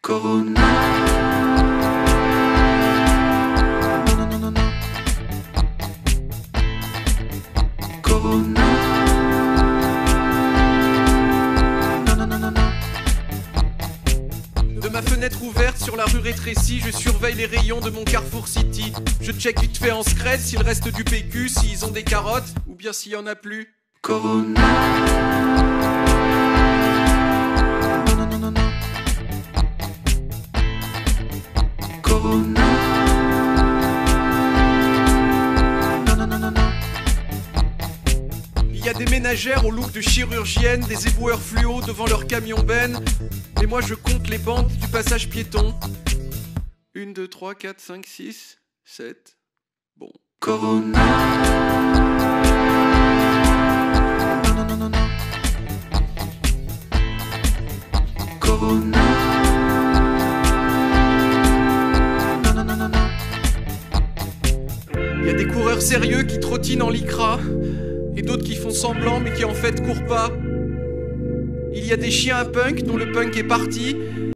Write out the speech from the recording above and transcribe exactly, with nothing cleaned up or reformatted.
Corona. Non, non, non, non, non. Corona. Non, non, non, non, non. De ma fenêtre ouverte sur la rue rétrécie, je surveille les rayons de mon Carrefour City. Je check vite fait en secret s'il reste du P Q, s'ils ont des carottes, ou bien s'il y en a plus. Corona. Non, non, non, non, non. Corona. Non, non, non, non, non. Il y a des ménagères au look de chirurgienne, des éboueurs fluo devant leur camion ben. Et moi je compte les bandes du passage piéton. Une, deux, trois, quatre, cinq, six, sept. Bon. Corona. Non, non, non, non, non. Corona. Non, non, non, non, non. Il y a des coureurs sérieux qui trottinent en lycra, et d'autres qui font semblant mais qui en fait courent pas. Il y a des chiens à punk dont le punk est parti,